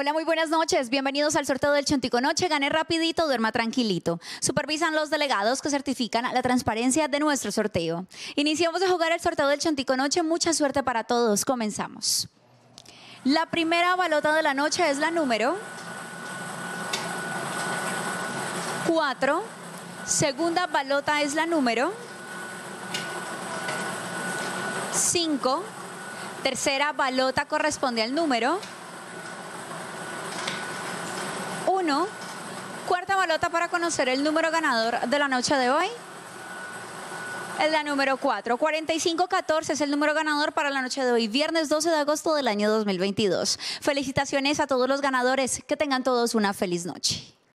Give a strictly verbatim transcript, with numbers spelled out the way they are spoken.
Hola, muy buenas noches. Bienvenidos al sorteo del Chontico Noche. Gane rapidito, duerma tranquilito. Supervisan los delegados que certifican la transparencia de nuestro sorteo. Iniciamos a jugar el sorteo del Chontico Noche. Mucha suerte para todos. Comenzamos. La primera balota de la noche es la número cuatro. Segunda balota es la número cinco. Tercera balota corresponde al número uno. Cuarta balota para conocer el número ganador de la noche de hoy es la número cuatro. cuarenta y cinco catorce es el número ganador para la noche de hoy, viernes doce de agosto del año dos mil veintidós. Felicitaciones a todos los ganadores. Que tengan todos una feliz noche.